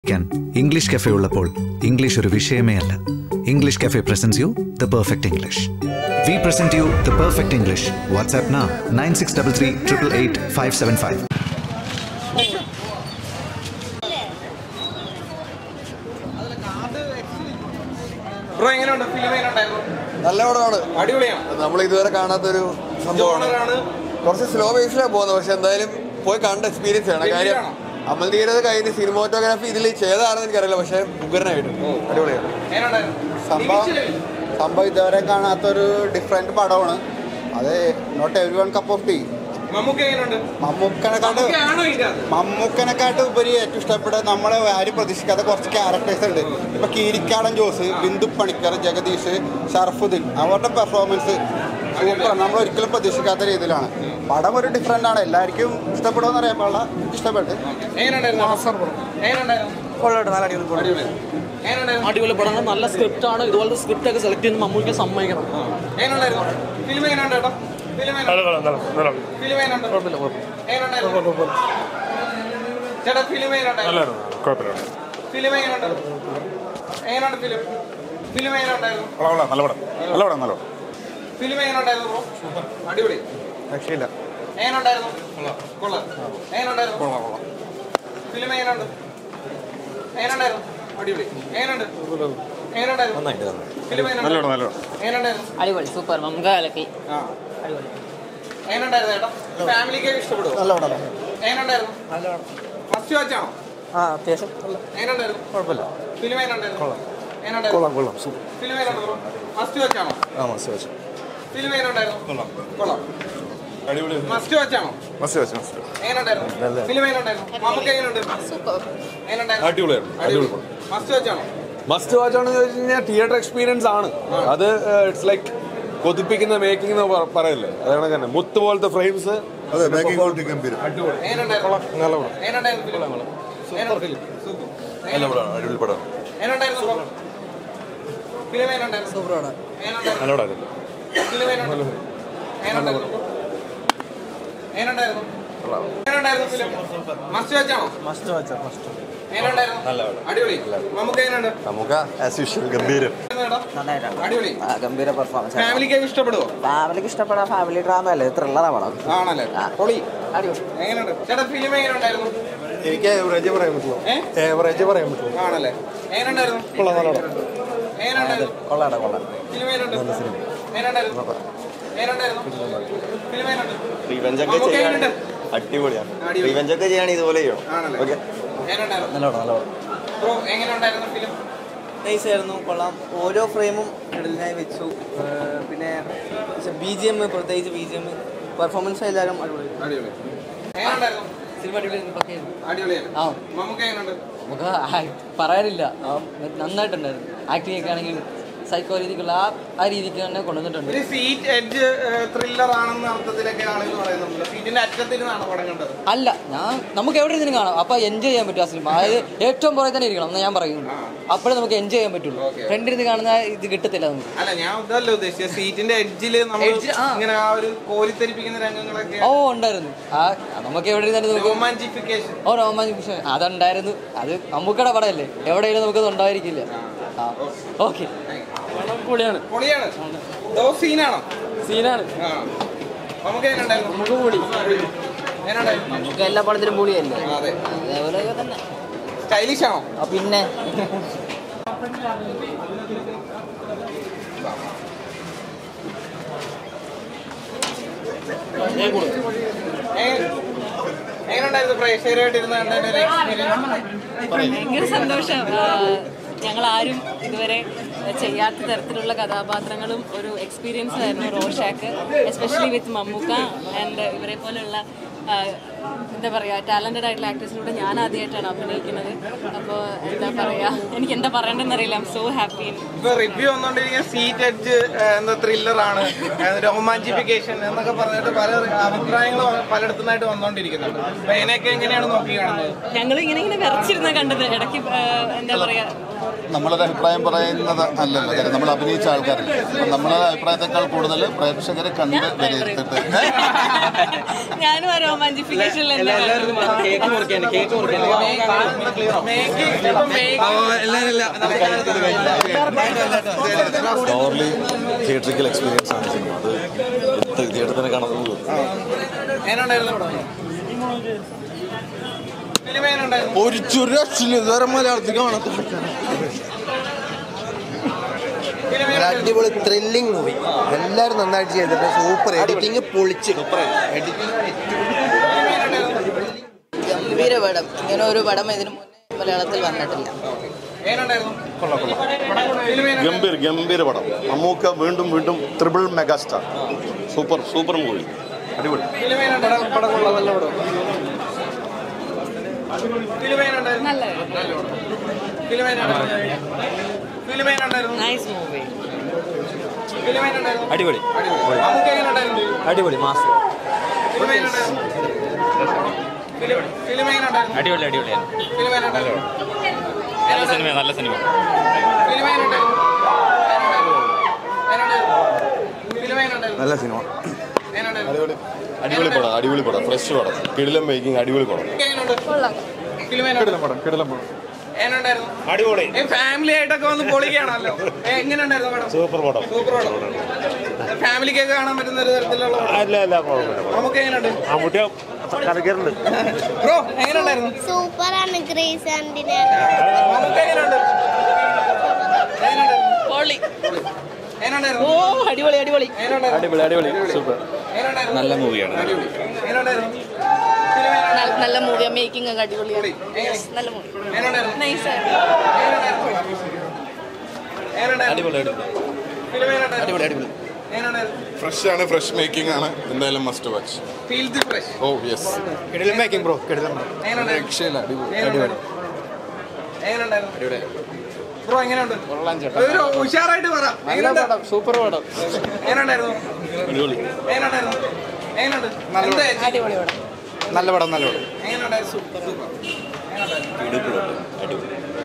English Cafe ഉള്ളപ്പോൾ English ഒരു വിഷയമേ അല്ല. English Cafe presents you the perfect English. We present you the perfect English. WhatsApp now 9633888575. Bro എങ്ങനെയുണ്ട് film എങ്ങനെയുണ്ടായിരുന്നു? നല്ല പടമാണ്, അടിപൊളിയാണ്. നമ്മൾ ഇതുവരെ കാണാത്തൊരു സംഭവമാണ്. കുറച്ച് സ്ലോ ബേസിലാണ് പോകുന്നത്, പക്ഷെ എന്തായാലും പോയി കണ്ട എക്സ്പീരിയൻസ് ആണ്. കാര്യം അമൽധീരത് കഴിഞ്ഞ് സിനിമോട്ടോഗ്രാഫി ഇതിൽ ചെയ്തതാണെന്ന് എനിക്കറിയില്ല, പക്ഷെ ഉഗ്രനായിട്ട് അടിപൊളിയാണ്. സംഭവം ഇതുവരെ കാണാത്തൊരു ഡിഫറെന്റ് പടമാണ്. അത് not every one cup of tea. മമ്മൂക്കനെക്കാട്ട് ഉപരി ഏറ്റവും ഇഷ്ടപ്പെട്ട നമ്മളെ ആരും പ്രതീക്ഷിക്കാത്ത കുറച്ച് ക്യാരക്ടേഴ്സ് ഉണ്ട്. ഇപ്പൊ കീരിക്കാടൻ ജോസ്, ബിന്ദു പണിക്കർ, ജഗദീഷ്, ഷറഫുദ്ദീൻ, അവരുടെ പെർഫോമൻസ് സൂപ്പറാണ്. നമ്മൾ ഒരിക്കലും പ്രതീക്ഷിക്കാത്ത രീതിയിലാണ്. പടം ഒരു ഡിഫറെന്റ് ആണ്, എല്ലാവർക്കും ഇഷ്ടപ്പെടുമെന്ന് അറിയാൻ പാടില്ല. ഇഷ്ടപ്പെട്ട് അടിപൊളി പടങ്ങൾ, നല്ല സ്ക്രിപ്റ്റ് ആണ്. ഇതുപോലത്തെ സ്ക്രിപ്റ്റ് ഒക്കെ സെലക്ട് ചെയ്യുന്ന മമ്മൂക്ക് സമ്മതിക്കണം. രക്ഷയില്ല. അടിപൊളി, സൂപ്പർ. മമ്മൂക്ക കലക്കി. അടിപൊളി. അത്യാവശ്യം കുഴപ്പമില്ല. മസ്റ്റ് വാച്ച് ആണെന്ന് ചോദിച്ചു കഴിഞ്ഞാൽ തിയേറ്റർ എക്സ്പീരിയൻസ് ആണ് അത്. ഇറ്റ്സ് ലൈക്ക് കൊതിപ്പിക്കുന്ന മേക്കിംഗ് എന്ന് പറയല്ലേ, അതാണ് തന്നെ. മുത്ത് പോലത്തെ ഫ്രെയിംസ്, ഗംഭീര പെർഫോമൻസ്. ഫാമിലിക്ക് ഇഷ്ടപ്പെടുവോ? ഫാമിലിക്ക് ഇഷ്ടപ്പെടാം. ഫാമിലി ഡ്രാമ അല്ലേ, ത്രില്ലറാ പടം. ആണല്ലേ? എങ്ങനെയുണ്ട് ചേട്ടാ? ഫിലിം എങ്ങനെയുണ്ടായിരുന്നു? എനിക്ക് ഏവറേജ് പറയാൻ പറ്റുള്ളൂ. ഏവറേജ് പറയാൻ പറ്റുള്ളൂ. ആണല്ലേ? എങ്ങനെയുണ്ടായിരുന്നു? കൊള്ളാം, നല്ല പടം. എങ്ങനെയുണ്ടായിരുന്നു? കൊള്ളാം കൊള്ളാം. ഫിലിം എങ്ങനെയുണ്ട്? എങ്ങനെയുണ്ടായിരുന്നു? എങ്ങനെയുണ്ടായിരുന്നു? ഫിലിം എങ്ങനെയുണ്ട്? അടിപൊളിയാണ്. റിവെഞ്ചൊക്കെ ചെയ്യണം, ഇതുപോലെ ചെയ്യണം. ആണല്ലേ? എങ്ങനെയുണ്ടായിരുന്നു? നല്ല പടം, നല്ല പടം. ബ്രോ എങ്ങനെയുണ്ടായിരുന്നു ഫിലിം? നൈസായിരുന്നു, കൊള്ളാം. ഓരോ ഫ്രെയിമും ഇടലിനായി വെച്ചു. പിന്നെ BGM, പ്രത്യേകിച്ച് BGM പെർഫോമൻസ് എല്ലാവരും അടിപൊളി. സിനിമ അടിപൊളിയായിരുന്നു. നമുക്ക് എങ്ങനെയുണ്ട്? നമുക്ക് പറയാനില്ല, നന്നായിട്ടുണ്ടായിരുന്നു. ആക്ടിങ് ഒക്കെ ആണെങ്കിലും സൈക്കോ രീതിക്കുള്ള ആ രീതിക്ക് തന്നെ കൊണ്ടുവന്നിട്ടുണ്ട്. ഒരു സീറ്റ് എഡ്ജ് ത്രില്ലർ ആണെന്ന അർത്ഥത്തിലൊക്കെ ആളുകൾ പറയുന്നുണ്ട്. സീറ്റിന്റെ അറ്റത്തിരുന്നാണ് പടം കണ്ടത്. അല്ല, നമുക്ക് എവിടെ ഇരുന്ന് കാണാം. അപ്പൊ എൻജോയ് ചെയ്യാൻ പറ്റും ആ സിനിമ. അതായത് ഏറ്റവും പുറകെ തന്നെ ഇരിക്കണം എന്ന് ഞാൻ പറയുന്നു. അപ്പോഴേ നമുക്ക് എൻജോയ് ചെയ്യാൻ പറ്റുള്ളൂ. ഫ്രണ്ടിരുന്ന് കാണുന്ന ഇത് കിട്ടത്തില്ല നമുക്ക്. അല്ല, ഞാൻ ഇതല്ല ഉദ്ദേശിച്ചത്. സീറ്റിന്റെ എഡ്ജിൽ ഇങ്ങനെ ആ ഒരു കോരിത്തെരിപ്പിക്കുന്ന രംഗങ്ങളൊക്കെ ഉണ്ടായിരുന്നു. നമുക്ക് എവിടെ ഇരുന്നാലും റൊമാൻറ്റിഫിക്കേഷൻ. റൊമാൻറ്റിഫിക്കേഷൻ അതുണ്ടായിരുന്നു. അത് നമുക്കടെ പടമല്ലേ, എവിടെയെങ്കിലും നമുക്കത് ഉണ്ടായിരിക്കില്ല. ഓക്കെ, പൊളിയാണ്. സീനാണ്. നമുക്ക് എല്ലാ പടത്തിലും പൊളിയല്ലേ. അതേപോലെയൊക്കെ തന്നെ. സ്റ്റൈലിഷ് ആണോ? പിന്നെ ഭയങ്കര സന്തോഷം. ഞങ്ങളാരും ഇതുവരെ ചെയ്യാത്ത തരത്തിലുള്ള കഥാപാത്രങ്ങളും ഒരു എക്സ്പീരിയൻസ് ആയിരുന്നു Rorschach, especially with Mammukka and ഇവരെ പോലെയുള്ള എന്താ പറയുക ടാലൻറ്റഡ് ആയിട്ടുള്ള ആക്ടേഴ്സിലൂടെ ഞാൻ ആദ്യമായിട്ടാണ് അഭിനയിക്കുന്നത്. അപ്പോൾ എന്താ പറയാ, എനിക്ക് എന്താ പറയണ്ടെന്ന് അറിയില്ല. I am so happy. ഇപ്പൊ റിവ്യൂ വന്നോണ്ടിരിക്കുന്ന സീറ്റ് എഡ്ജ് എന്താ ത്രില്ലറാണ്, റൊമാൻറ്റിഫിക്കേഷൻ എന്നൊക്കെ പറഞ്ഞിട്ട് പല അഭിപ്രായങ്ങളും പലയിടത്തുനിന്നായിട്ട് വന്നോണ്ടിരിക്കുന്നുണ്ട്. അപ്പൊ അതിനെയൊക്കെ എങ്ങനെയാണ് നോക്കി കാണുന്നത്? ഞങ്ങൾ ഇങ്ങനെ വിറച്ചിരുന്ന കണ്ടത്. ഇടയ്ക്ക് എന്താ പറയാ, നമ്മളൊരു അഭിപ്രായം പറയുന്നത് അല്ലല്ലോ, കാര്യം നമ്മൾ അഭിനയിച്ച ആൾക്കാരല്ലേ. അപ്പം നമ്മളെ അഭിപ്രായത്തെക്കാൾ കൂടുതൽ പ്രേക്ഷകരെ കണ്ട് വിലയിരുത്തിട്ട് ഞാനും ആ റൊമാൻറ്റിഫിക്കേഷനിൽ എന്താ ഓവർലി തിയേറ്ററിക്കൽ എക്സ്പീരിയൻസ് ആണ് സിനിമ. അത് തിയേറ്ററിൽ തന്നെ കാണുന്നത് ഒരു ചുരക്ഷല് ഇതുവരെ മലയാളത്തിൽ കാണാത്ത അടിപൊളി ത്രില്ലിംഗ് മൂവി. എല്ലാവരും നന്നായിട്ട് ചെയ്തിട്ട് സൂപ്പർ എഡിറ്റിംഗ് പൊളിച്ച്. ഗംഭീര പടം. ഇങ്ങനെ ഒരു പടം ഇതിനു മുന്നേ മലയാളത്തിൽ വന്നിട്ടില്ല. ഗംഭീര പടം. മമ്മൂക്ക വീണ്ടും വീണ്ടും ട്രിപ്പിൾ മെഗാസ്റ്റാർ. Super movie. അടിപൊളി അടിപൊളി അടിപൊളി മാസ് അടിപൊളി അടിപൊളിയാണ്. നല്ല സിനിമ നല്ല സിനിമ. നല്ല സിനിമ. അടിപൊളി പടം. ഫ്രഷ് പടം. കിടിലം മേക്കിംഗ്. അടിപൊളി പടം. അടിപൊളി. ഫാമിലി ആയിട്ടൊക്കെ വന്ന് പൊളിക്കുകയാണല്ലോ. എങ്ങനെയുണ്ടായിരുന്നു പടം? സൂപ്പർ പടം. ഫാമിലിക്കൊക്കെ കാണാൻ പറ്റുന്ന ഒരു തരത്തിലുള്ള നമുക്ക് എങ്ങനെയുണ്ട്? ബ്രോ എങ്ങനെയുണ്ടായിരുന്നു? സൂപ്പറാണ്. ഗ്രേസ് ആന്റിനെ നമുക്ക് എങ്ങനെയുണ്ട്? പൊളി. എങ്ങനെയുണ്ടായിരുന്നു? ഓ അടിപൊളി അടിപൊളി അടിപൊളി സൂപ്പർ. നല്ല മൂവിയാണ്. എങ്ങനെയുണ്ടായിരുന്നു? നല്ല മൂവിയാ. മേക്കിംഗ് ഒക്കെ അടിപൊളിയാണ്. നല്ല മൂവി. ഫ്രഷ് ആണ്. ഫ്രഷ് മേക്കിംഗ് ആണ്. എന്തായാലും must watch. Feel the fresh. Oh yes. കിടിലം മേക്കിംഗ് ബ്രോ. കിടിലം ബ്രോ എങ്ങനെയുണ്ട്? ഉഷാറായിട്ട് പറ. സൂപ്പർ പടം. എങ്ങനെയുണ്ടായിരുന്നു? എങ്ങനെയുണ്ട്? അടിപൊളി പടം. നല്ല പടം. എങ്ങനെയുണ്ടായിരുന്നു? സൂപ്പർ.